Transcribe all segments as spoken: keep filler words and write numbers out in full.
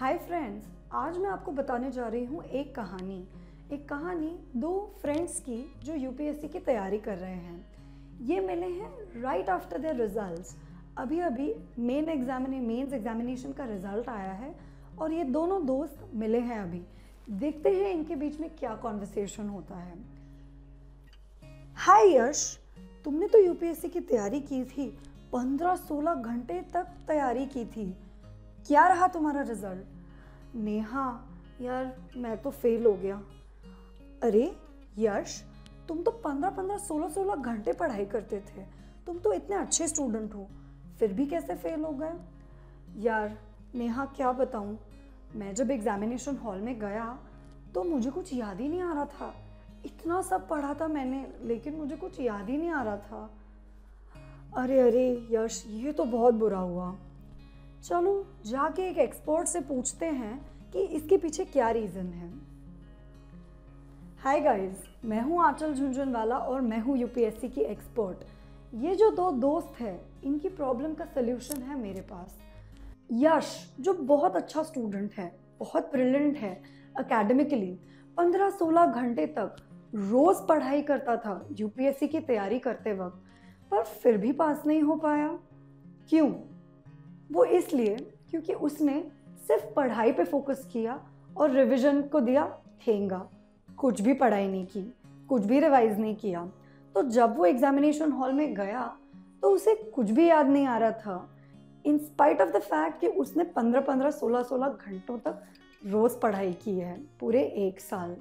Hi friends, आज मैं आपको बताने जा रही हूँ एक कहानी एक कहानी दो फ्रेंड्स की जो यूपीएससी की तैयारी कर रहे हैं। ये मिले हैं राइट आफ्टर देयर रिजल्ट्स। अभी अभी मेन एग्जामिने मेंस एग्जामिनेशन का रिजल्ट आया है और ये दोनों दोस्त मिले हैं अभी। देखते हैं इनके बीच में क्या कॉन्वर्सेशन होता है। हाय यश, तुमने तो यूपीएससी की तैयारी की थी, पंद्रह सोलह घंटे तक तैयारी की थी, क्या रहा तुम्हारा रिजल्ट? नेहा, यार मैं तो फेल हो गया। अरे यश, तुम तो पंद्रह पंद्रह सोलह सोलह घंटे पढ़ाई करते थे, तुम तो इतने अच्छे स्टूडेंट हो, फिर भी कैसे फेल हो गए? यार नेहा, क्या बताऊँ, मैं जब एग्जामिनेशन हॉल में गया तो मुझे कुछ याद ही नहीं आ रहा था। इतना सब पढ़ा था मैंने, लेकिन मुझे कुछ याद ही नहीं आ रहा था। अरे अरे यश, ये तो बहुत बुरा हुआ। चलो जाके एक एक्सपर्ट से पूछते हैं कि इसके पीछे क्या रीज़न है। हाय गाइस, मैं हूँ आंचल झुंझुनवाला और मैं हूँ यूपीएससी की एक्सपर्ट। ये जो दो दोस्त हैं, इनकी प्रॉब्लम का सल्यूशन है मेरे पास। यश जो बहुत अच्छा स्टूडेंट है, बहुत ब्रिलियंट है एकेडमिकली, पंद्रह सोलह घंटे तक रोज़ पढ़ाई करता था यूपीएससी की तैयारी करते वक्त, पर फिर भी पास नहीं हो पाया। क्यों? वो इसलिए क्योंकि उसने सिर्फ पढ़ाई पे फोकस किया और रिवीजन को दिया ठेंगा, कुछ भी पढ़ाई नहीं की, कुछ भी रिवाइज नहीं किया। तो जब वो एग्जामिनेशन हॉल में गया तो उसे कुछ भी याद नहीं आ रहा था, in spite of the fact कि उसने पंद्रह पंद्रह सोलह सोलह घंटों तक रोज़ पढ़ाई की है, पूरे एक साल।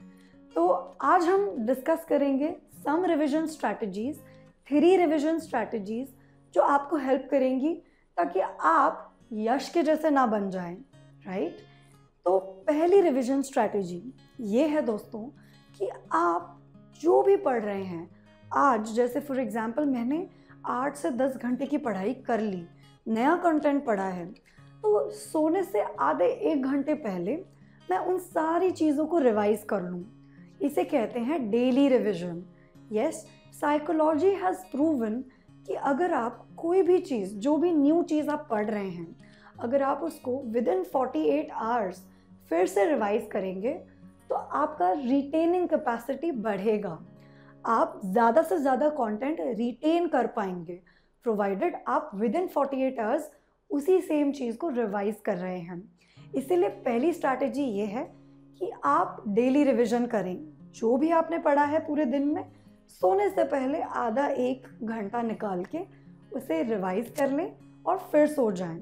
तो आज हम डिस्कस करेंगे some revision strategies, three revision strategies जो आपको हेल्प करेंगी ताकि आप यश के जैसे ना बन जाएं, राइट? तो पहली रिवीजन स्ट्रैटेजी ये है दोस्तों कि आप जो भी पढ़ रहे हैं, आज जैसे फॉर एग्जांपल मैंने आठ से दस घंटे की पढ़ाई कर ली, नया कंटेंट पढ़ा है, तो सोने से आधे एक घंटे पहले मैं उन सारी चीज़ों को रिवाइज कर लूँ। इसे कहते हैं daily revision. Yes, psychology has proven कि अगर आप कोई भी चीज़, जो भी न्यू चीज़ आप पढ़ रहे हैं, अगर आप उसको within forty eight hours फिर से रिवाइज करेंगे तो आपका रिटेनिंग कैपेसिटी बढ़ेगा। आप ज़्यादा से ज़्यादा कंटेंट रिटेन कर पाएंगे, प्रोवाइडेड आप within forty eight hours उसी सेम चीज़ को रिवाइज कर रहे हैं। इसीलिए पहली स्ट्रैटेजी ये है कि आप डेली रिविजन करें। जो भी आपने पढ़ा है पूरे दिन में, सोने से पहले आधा एक घंटा निकाल के उसे रिवाइज कर लें और फिर सो जाएं।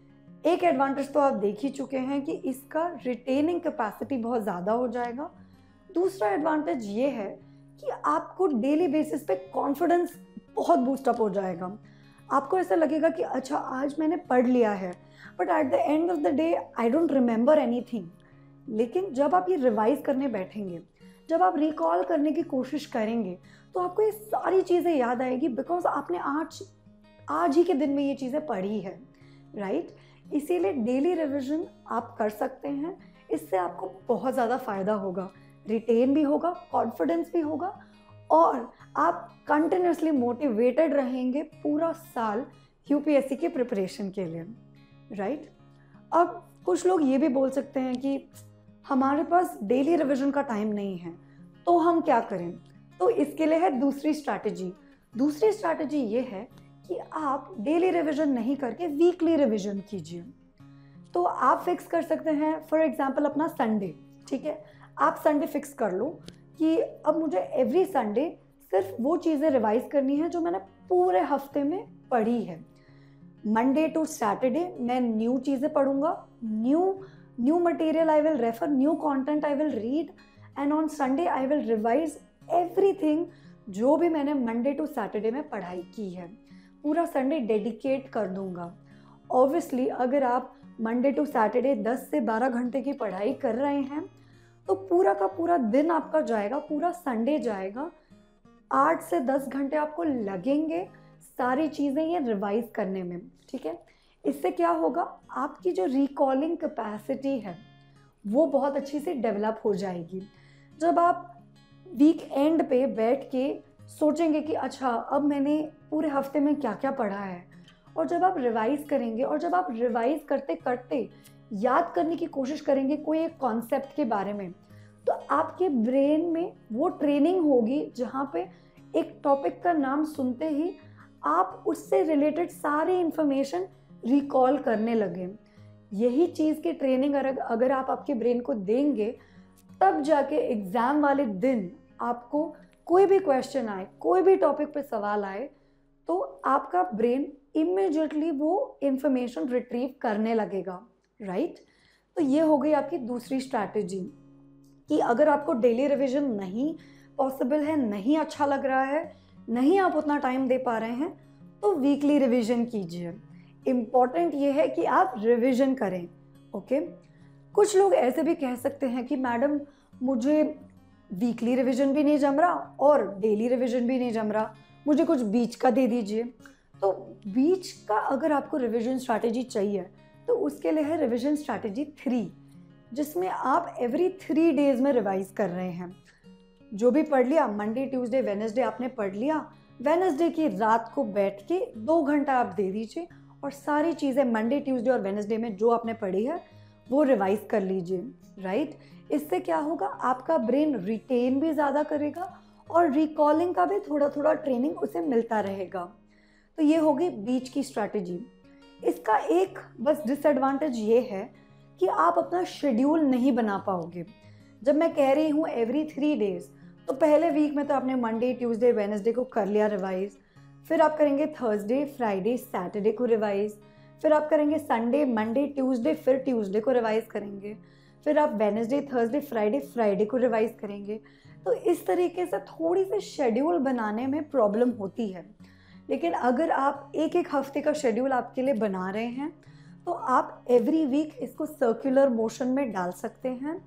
एक एडवांटेज तो आप देख ही चुके हैं कि इसका रिटेनिंग कैपेसिटी बहुत ज़्यादा हो जाएगा। दूसरा एडवांटेज ये है कि आपको डेली बेसिस पे कॉन्फिडेंस बहुत बूस्टअप हो जाएगा। आपको ऐसा लगेगा कि अच्छा आज मैंने पढ़ लिया है, but at the end of the day I don't remember anything. लेकिन जब आप ये रिवाइज करने बैठेंगे, जब आप रिकॉल करने की कोशिश करेंगे, तो आपको ये सारी चीज़ें याद आएगी, बिकॉज आपने आज आज ही के दिन में ये चीज़ें पढ़ी है, राइट? इसीलिए डेली रिवीजन आप कर सकते हैं। इससे आपको बहुत ज़्यादा फ़ायदा होगा, रिटेन भी होगा, कॉन्फिडेंस भी होगा और आप कंटिन्यूसली मोटिवेटेड रहेंगे पूरा साल यूपीएससी के प्रिपरेशन के लिए, राइट? अब कुछ लोग ये भी बोल सकते हैं कि हमारे पास डेली रिवीजन का टाइम नहीं है, तो हम क्या करें? तो इसके लिए है दूसरी स्ट्रैटेजी। दूसरी स्ट्रैटेजी ये है कि आप डेली रिवीजन नहीं करके वीकली रिवीजन कीजिए। तो आप फिक्स कर सकते हैं फॉर एग्जांपल अपना संडे, ठीक है? आप संडे फिक्स कर लो कि अब मुझे एवरी संडे सिर्फ वो चीज़ें रिवाइज करनी है जो मैंने पूरे हफ्ते में पढ़ी है। मंडे टू सैटरडे मैं न्यू चीज़ें पढ़ूंगा, new new material I will refer, new content I will read, and on Sunday I will revise everything जो भी मैंने मंडे टू सैटरडे में पढ़ाई की है। पूरा संडे डेडिकेट कर दूंगा। ऑब्वियसली अगर आप मंडे टू सैटरडे दस से बारह घंटे की पढ़ाई कर रहे हैं तो पूरा का पूरा दिन आपका जाएगा, पूरा संडे जाएगा, आठ से दस घंटे आपको लगेंगे सारी चीज़ें ये रिवाइज करने में, ठीक है? इससे क्या होगा, आपकी जो रिकॉलिंग कैपेसिटी है वो बहुत अच्छी से डेवलप हो जाएगी। जब आप वीक एंड पे बैठ के सोचेंगे कि अच्छा अब मैंने पूरे हफ्ते में क्या क्या पढ़ा है, और जब आप रिवाइज करेंगे और जब आप रिवाइज करते करते याद करने की कोशिश करेंगे कोई एक कॉन्सेप्ट के बारे में, तो आपके ब्रेन में वो ट्रेनिंग होगी जहाँ पे एक टॉपिक का नाम सुनते ही आप उससे रिलेटेड सारी इंफॉर्मेशन रिकॉल करने लगे। यही चीज़ की ट्रेनिंग अगर अगर आप आपके ब्रेन को देंगे, तब जाके एग्ज़ाम वाले दिन आपको कोई भी क्वेश्चन आए, कोई भी टॉपिक पे सवाल आए, तो आपका ब्रेन इमीडिएटली वो इंफॉर्मेशन रिट्रीव करने लगेगा, राइट। तो ये हो गई आपकी दूसरी स्ट्रैटेजी कि अगर आपको डेली रिवीजन नहीं पॉसिबल है, नहीं अच्छा लग रहा है, नहीं आप उतना टाइम दे पा रहे हैं, तो वीकली रिवीजन कीजिए। इम्पॉर्टेंट ये है कि आप रिवीजन करें, ओके। कुछ लोग ऐसे भी कह सकते हैं कि मैडम मुझे वीकली रिवीजन भी नहीं जम रहा और डेली रिवीजन भी नहीं जम रहा, मुझे कुछ बीच का दे दीजिए। तो बीच का अगर आपको रिवीजन स्ट्रैटेजी चाहिए तो उसके लिए है रिवीजन स्ट्रैटेजी थ्री, जिसमें आप एवरी थ्री डेज में रिवाइज कर रहे हैं। जो भी पढ़ लिया, मंडे ट्यूसडे वेडनेसडे आपने पढ़ लिया, वेडनेसडे की रात को बैठ के दो घंटा आप दे दीजिए और सारी चीज़ें मंडे ट्यूसडे और वेडनेसडे में जो आपने पढ़ी है वो रिवाइज कर लीजिए, राइट। इससे क्या होगा, आपका ब्रेन रिटेन भी ज़्यादा करेगा और रिकॉलिंग का भी थोड़ा थोड़ा ट्रेनिंग उसे मिलता रहेगा। तो ये होगी बीच की स्ट्रैटेजी। इसका एक बस डिसएडवांटेज ये है कि आप अपना शेड्यूल नहीं बना पाओगे। जब मैं कह रही हूँ एवरी थ्री डेज, तो पहले वीक में तो आपने मंडे ट्यूसडे वेडनेसडे को कर लिया रिवाइज, फिर आप करेंगे थर्सडे फ्राइडे सैटरडे को रिवाइज, फिर आप करेंगे संडे मंडे ट्यूसडे, फिर ट्यूसडे को रिवाइज करेंगे, फिर आप वेडनेसडे थर्सडे फ्राइडे फ्राइडे को रिवाइज करेंगे। तो इस तरीके से थोड़ी सी शेड्यूल बनाने में प्रॉब्लम होती है। लेकिन अगर आप एक एक हफ्ते का शेड्यूल आपके लिए बना रहे हैं, तो आप एवरी वीक इसको सर्कुलर मोशन में डाल सकते हैं।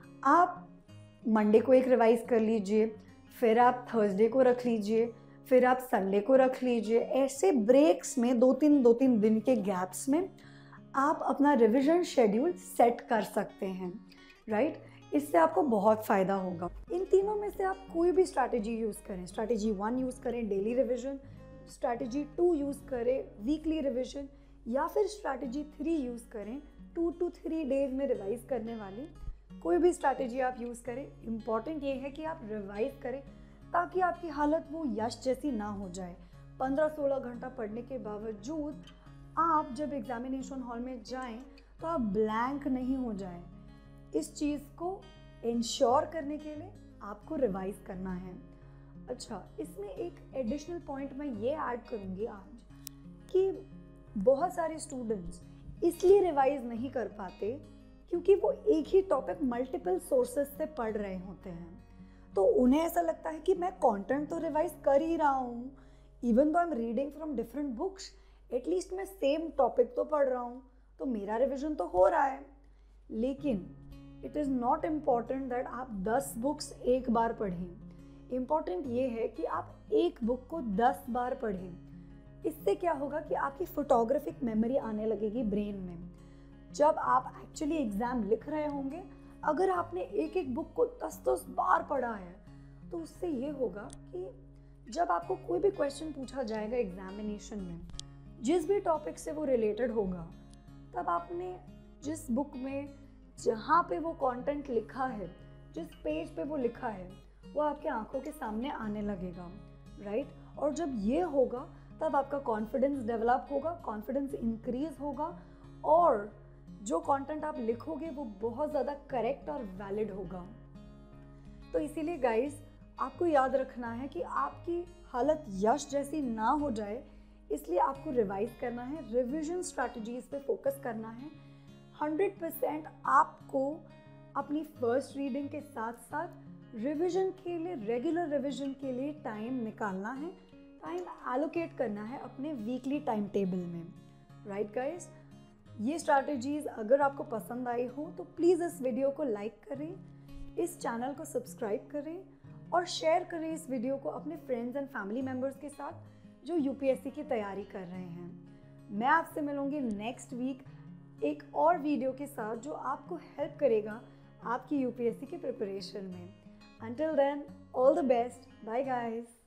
आप मंडे को एक रिवाइज कर लीजिए, फिर आप थर्सडे को रख लीजिए, फिर आप संडे को रख लीजिए। ऐसे ब्रेक्स में दो तीन दो तीन दिन के गैप्स में आप अपना रिवीजन शेड्यूल सेट कर सकते हैं, राइट। इससे आपको बहुत फ़ायदा होगा। इन तीनों में से आप कोई भी स्ट्रैटेजी यूज़ करें, स्ट्रैटेजी वन यूज़ करें daily revision, strategy two use करें वीकली रिवीजन, या फिर स्ट्रैटेजी थ्री यूज़ करें टू टू थ्री डेज में रिवाइज करने वाली, कोई भी स्ट्रैटेजी आप यूज़ करें। इम्पॉर्टेंट ये है कि आप रिवाइज करें ताकि आपकी हालत वो यश जैसी ना हो जाए। पंद्रह सोलह घंटा पढ़ने के बावजूद आप जब एग्जामिनेशन हॉल में जाएं तो आप ब्लैंक नहीं हो जाएं। इस चीज़ को इंश्योर करने के लिए आपको रिवाइज करना है। अच्छा, इसमें एक एडिशनल पॉइंट मैं ये ऐड करूँगी आज कि बहुत सारे स्टूडेंट्स इसलिए रिवाइज नहीं कर पाते क्योंकि वो एक ही टॉपिक मल्टीपल सोर्सेज से पढ़ रहे होते हैं। तो उन्हें ऐसा लगता है कि मैं कंटेंट तो रिवाइज कर ही रहा हूँ, even though I am reading from different books, at least मैं सेम टॉपिक तो पढ़ रहा हूँ, तो मेरा रिविजन तो हो रहा है। लेकिन it is not important that आप दस बुक्स एक बार पढ़ें। इम्पॉर्टेंट ये है कि आप एक बुक को दस बार पढ़ें। इससे क्या होगा कि आपकी फोटोग्राफिक मेमोरी आने लगेगी ब्रेन में। जब आप एक्चुअली एग्ज़ाम लिख रहे होंगे, अगर आपने एक एक बुक को दस दस बार पढ़ा है, तो उससे ये होगा कि जब आपको कोई भी क्वेश्चन पूछा जाएगा एग्जामिनेशन में, जिस भी टॉपिक से वो रिलेटेड होगा, तब आपने जिस बुक में जहाँ पे वो कंटेंट लिखा है, जिस पेज पे वो लिखा है, वो आपके आंखों के सामने आने लगेगा, राइट। और जब ये होगा तब आपका कॉन्फिडेंस डेवलप होगा, कॉन्फिडेंस इंक्रीज होगा और जो कंटेंट आप लिखोगे वो बहुत ज़्यादा करेक्ट और वैलिड होगा। तो इसीलिए गाइस, आपको याद रखना है कि आपकी हालत यश जैसी ना हो जाए, इसलिए आपको रिवाइज करना है, रिवीजन स्ट्रैटेजीज पे फोकस करना है। हंड्रेड परसेंट आपको अपनी फर्स्ट रीडिंग के साथ साथ रिवीजन के लिए, रेगुलर रिवीजन के लिए टाइम निकालना है, टाइम एलोकेट करना है अपने वीकली टाइम टेबल में, राइट गाइस। ये स्ट्रैटेजीज अगर आपको पसंद आई हो तो प्लीज़ इस वीडियो को लाइक करें, इस चैनल को सब्सक्राइब करें और शेयर करें इस वीडियो को अपने फ्रेंड्स एंड फैमिली मेम्बर्स के साथ जो यूपीएससी की तैयारी कर रहे हैं। मैं आपसे मिलूंगी नेक्स्ट वीक एक और वीडियो के साथ जो आपको हेल्प करेगा आपकी यूपीएससी की प्रिपरेशन में। Until then, all the best. Bye guys.